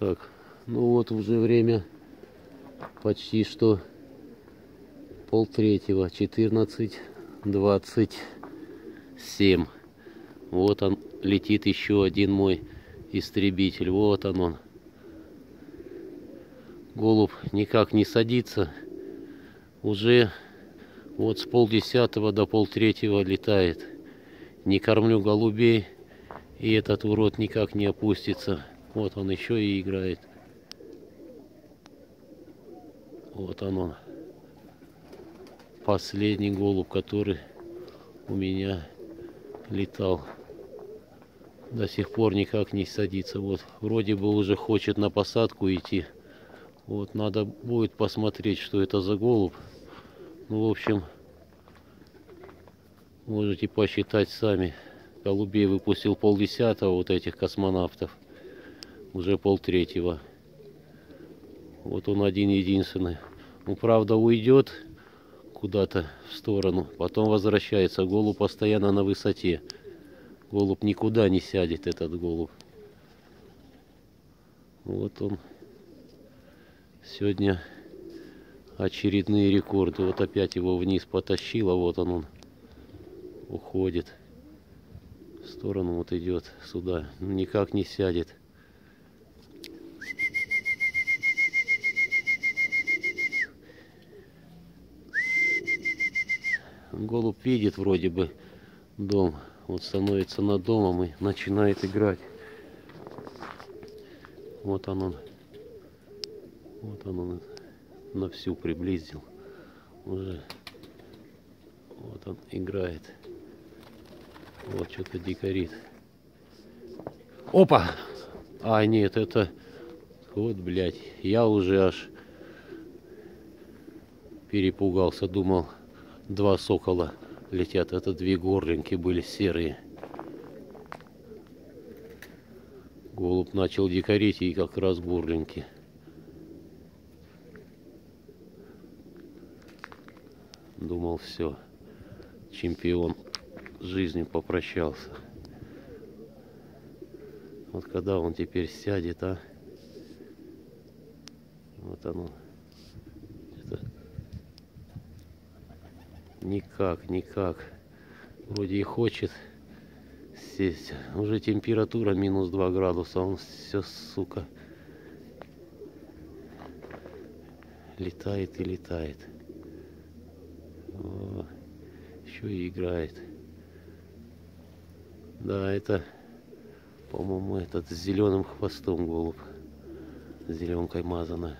Так, ну вот уже время почти что 2:30, 14:27. Вот он летит, еще один мой истребитель. Вот он. Голубь никак не садится. Уже вот с 2:30 до 2:30 летает. Не кормлю голубей, и этот урод никак не опустится. Вот он еще и играет. Вот он. Последний голубь, который у меня летал. До сих пор никак не садится. Вот вроде бы уже хочет на посадку идти. Вот надо будет посмотреть, что это за голубь. Ну, в общем, можете посчитать сами. Голубей выпустил 2:10, вот этих космонавтов. Уже 2:30. Вот он один-единственный. Ну, правда, уйдет куда-то в сторону, потом возвращается. Голубь постоянно на высоте. Голубь никуда не сядет, этот голубь. Вот он. Сегодня очередные рекорды. Вот опять его вниз потащило. Вот он уходит. В сторону вот идет сюда. Никак не сядет. Голубь видит вроде бы дом. Вот становится над домом и начинает играть. Вот он. Вот он на всю приблизил. Уже. Вот он играет. Вот что-то дикарит. Опа! А, нет, это... Вот, блядь. Я уже аж перепугался. Думал, два сокола летят. Это две горлинки были серые. Голубь начал дикарить, и как раз горлинки. Думал, все. Чемпион с жизнью попрощался. Вот когда он теперь сядет, а? Вот оно. Это... Никак. Вроде и хочет сесть. Уже температура -2 градуса. Он все, сука, летает и летает. О, еще и играет. Да, это, по-моему, этот с зеленым хвостом голубь. Зеленкой мазано.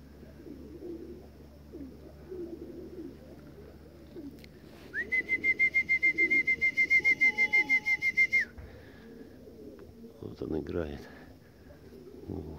Вот он играет. Голубь.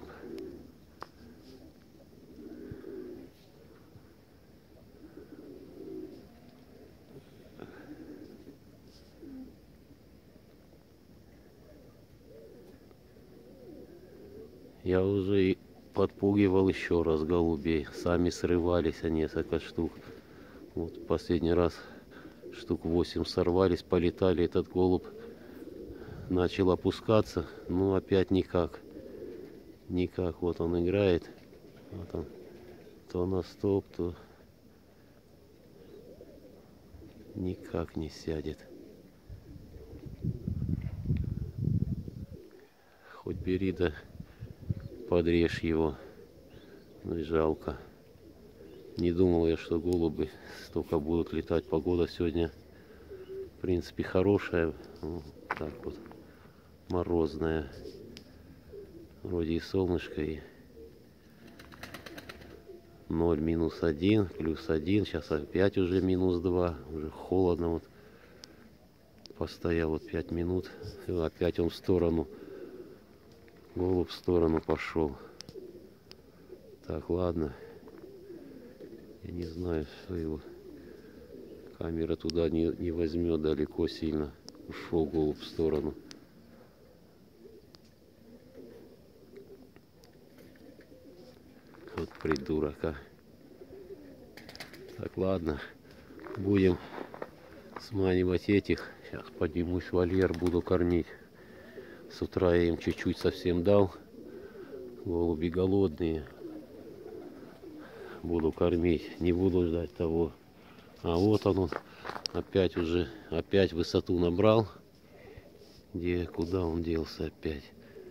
Я уже и подпугивал еще раз голубей. Сами срывались, несколько штук. Вот последний раз штук 8 сорвались, полетали. Этот голубь начал опускаться. Ну, опять никак. Никак. Вот он играет. Вот он. То на стоп, то никак не сядет. Хоть бери да подрежь его. Ну и жалко. Не думал я, что голуби столько будут летать. Погода сегодня, в принципе, хорошая. Ну, так вот, морозная. Вроде и солнышко, и 0, -1, +1. Сейчас опять уже -2. Уже холодно. Вот постоял вот 5 минут. И опять он в сторону. Голубь в сторону пошел. Так, ладно. Я не знаю, что его камера туда не возьмет далеко сильно. Ушел голубь в сторону. Вот придурок, а. Так, ладно. Будем сманивать этих. Сейчас поднимусь в вольер, буду кормить. С утра я им чуть-чуть совсем дал. Голуби голодные. Буду кормить, не буду ждать того. А вот он опять опять высоту набрал. Куда он делся опять?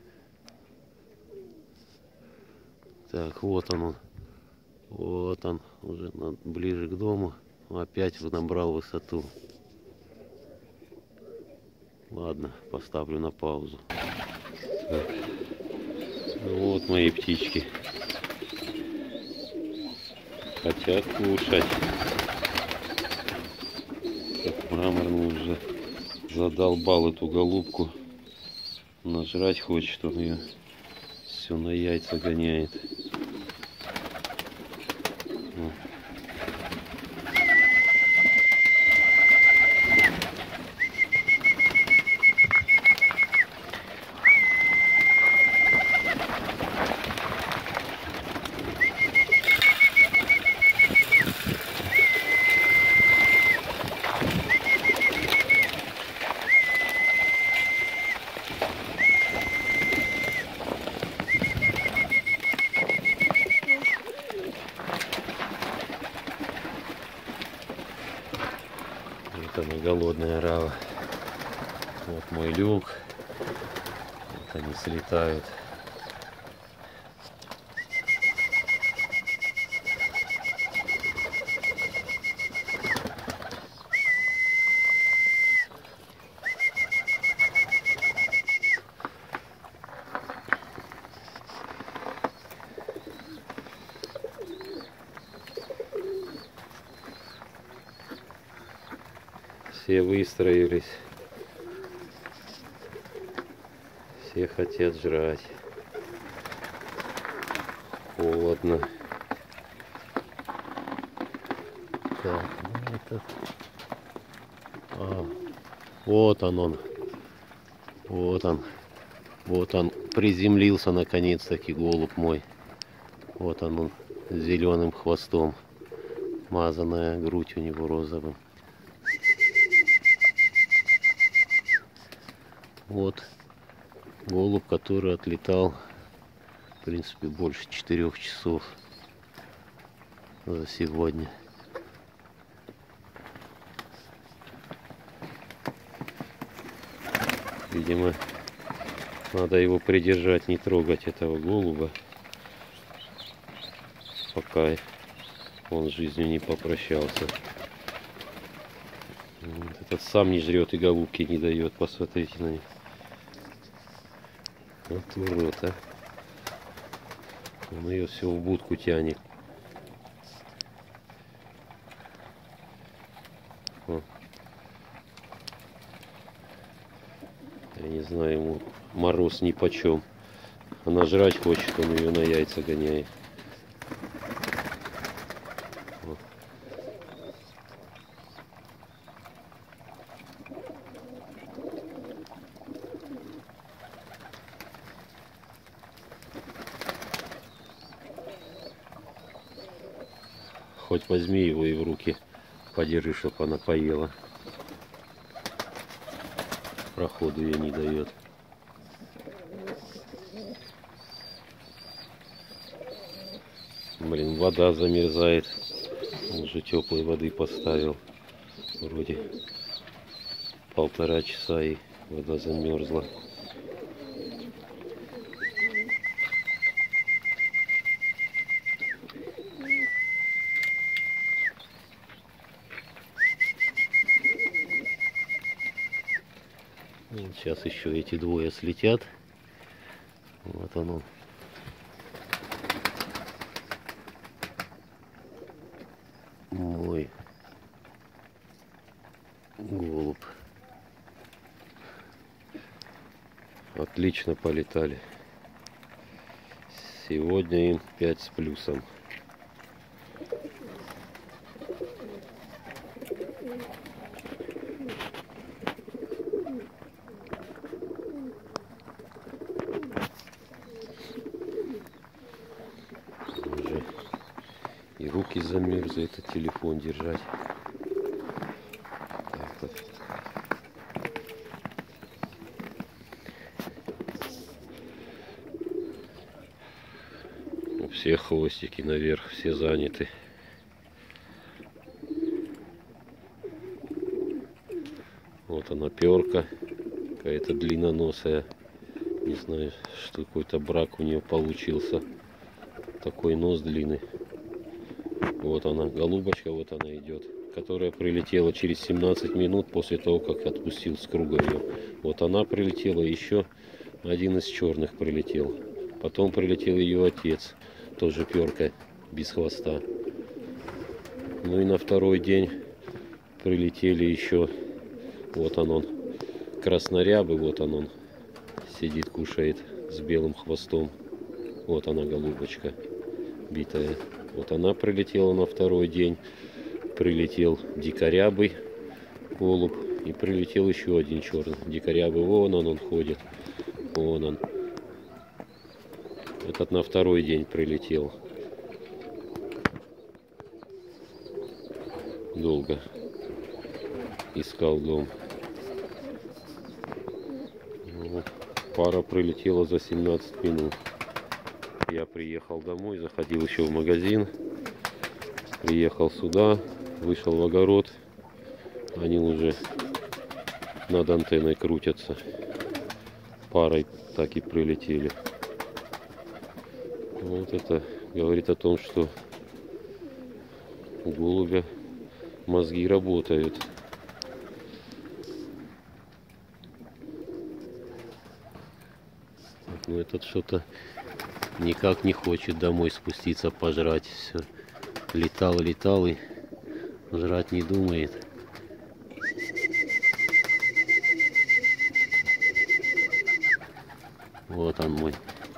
Так, вот он. Вот он, уже ближе к дому. Опять набрал высоту. Ладно, поставлю на паузу. Так. Вот мои птички. Хотят кушать. Как мраморный уже задолбал эту голубку. Нажрать хочет, он ее все на яйца гоняет. Вот она, голодная орава. Вот мой люк. Вот они слетают. Все выстроились. Все хотят жрать. Холодно. Так, ну это... вот он. Вот он. Вот он приземлился наконец-таки, голубь мой. Вот он с зеленым хвостом. Мазанная грудь у него розовым. Вот голубь, который отлетал, в принципе, больше 4 часов за сегодня. Видимо, надо его придержать, не трогать этого голуба, пока он с жизнью не попрощался. Вот этот сам не жрет и голубки не дает, посмотрите на них. Вот урод, а. Он ее все в будку тянет. О. Я не знаю, ему мороз нипочем. Она жрать хочет, он ее на яйца гоняет. О. Хоть возьми его и в руки подержи, чтобы она поела. Проходу ей не дает. Блин, вода замерзает. Уже теплой воды поставил. Вроде 1,5 часа и вода замерзла. Сейчас еще эти двое слетят. Вот оно. Мой голубь. Отлично полетали. Сегодня им 5 с плюсом. И руки замерзли, этот телефон держать. Так. все хвостики наверх, все заняты. Вот она перка, какая-то длинноносая. Не знаю, что какой-то брак у нее получился. Такой нос длинный. Вот она, голубочка, вот она идет, которая прилетела через 17 минут после того, как отпустил с круга ее. Вот она прилетела, еще один из черных прилетел. Потом прилетел ее отец, тоже перка, без хвоста. Ну и на второй день прилетели еще, вот он, краснорябый, вот он сидит, кушает с белым хвостом. Вот она, голубочка, битая. Вот она прилетела на второй день. Прилетел дикорябый голубь. И прилетел еще один черный. Дикорябый, вон он ходит. Вон он. Этот на второй день прилетел. Долго искал дом. Вот. Пара прилетела за 17 минут. Я приехал домой, заходил еще в магазин. Приехал сюда, вышел в огород. Они уже над антенной крутятся. Парой так и прилетели. Вот это говорит о том, что у голубя мозги работают. Ну этот что-то никак не хочет домой спуститься пожрать. Все. Летал и жрать не думает. Вот он мой.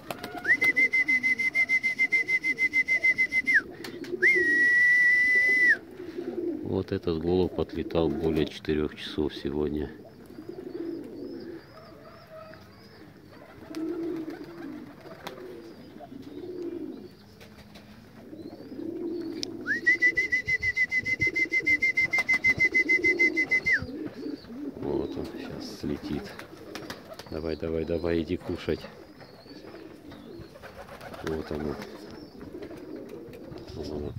Вот этот голубь отлетал более 4 часов сегодня. Вот он сейчас слетит. Давай, давай, давай, иди кушать. Вот он. Вот он.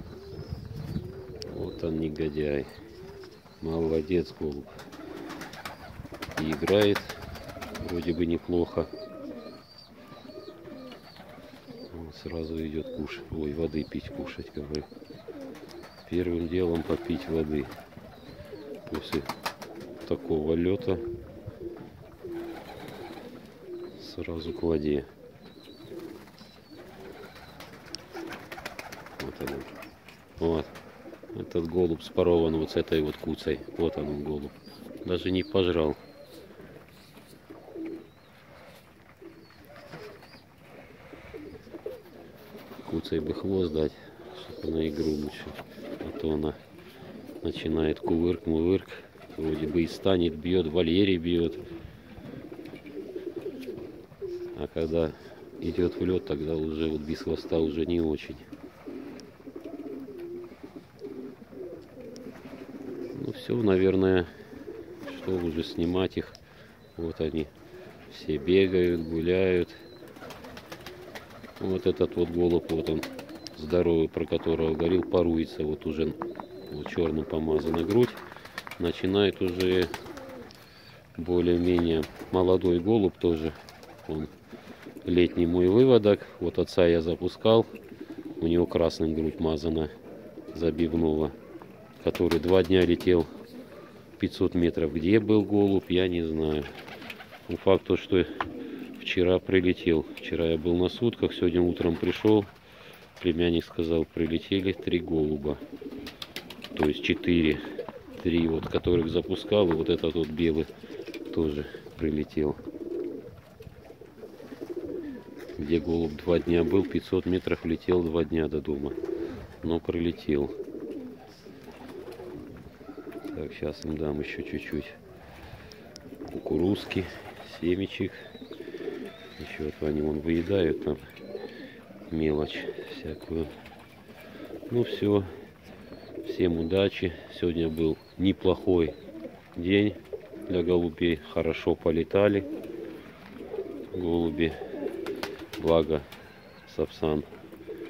Вот он, негодяй. Молодец, голубь. И играет вроде бы неплохо. Он сразу идет кушать. Ой, воды пить, кушать, говорю. Первым делом попить воды. После такого лета сразу к воде. Вот он. Вот. Этот голубь спарован вот с этой вот куцей. Вот он голубь. Даже не пожрал. Куцей бы хвост дать, чтобы на игру лучше. А то она начинает кувырк-мувырк. Вроде бы и станет, бьет, в вольере бьет. А когда идет в лед, тогда уже вот без хвоста уже не очень. Ну все, наверное, что уже снимать их. Вот они все бегают, гуляют. Вот этот вот голубь, вот он здоровый, про которого говорил, паруется. Вот уже вот черным помазана грудь. Начинает уже более-менее молодой голубь тоже. Он летний мой выводок. Вот отца я запускал. У него красным грудь мазана забивного, который 2 дня летел 500 метров. Где был голубь, я не знаю. Но факт то, что вчера прилетел. Вчера я был на сутках, сегодня утром пришел. Племянник сказал, прилетели 3 голуба. То есть 4. 3, вот, которых запускал. И вот этот вот белый тоже прилетел. Где голубь 2 дня был, 500 метров летел 2 дня до дома. Но прилетел. Так, сейчас им дам еще чуть-чуть кукурузки, семечек. Еще вот они вон выедают там мелочь всякую. Ну все. Всем удачи. Сегодня был неплохой день для голубей. Хорошо полетали голуби. Благо Сапсан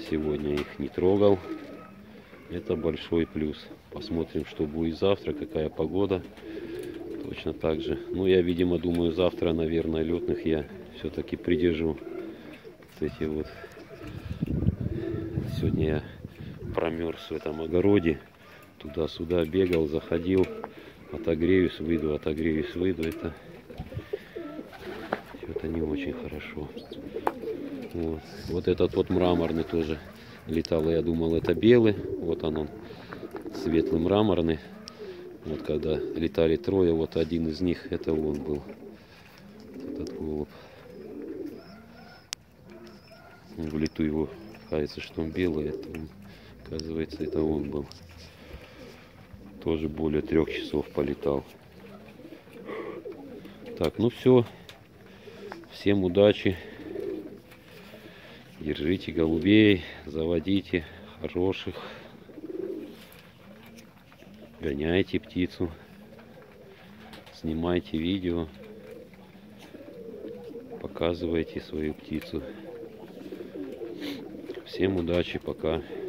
сегодня их не трогал. Это большой плюс. Посмотрим, что будет завтра, какая погода. Точно так же. Ну, я, видимо, думаю, завтра, наверное, летных я все-таки придержу. Вот эти вот. Сегодня я промерз в этом огороде. Туда-сюда бегал, заходил. Отогреюсь, выйду, отогреюсь, выйду. Это не очень хорошо. Вот этот вот мраморный тоже летал. Я думал, это белый. Вот он светлый мраморный. Вот когда летали трое, вот один из них, это он был. Этот голубь. В лету его кажется, что он белый. Это он, оказывается, это он был. Тоже более 3 часов полетал. Так, ну все. Всем удачи. Держите голубей, заводите хороших. Гоняйте птицу. Снимайте видео. Показывайте свою птицу. Всем удачи, пока.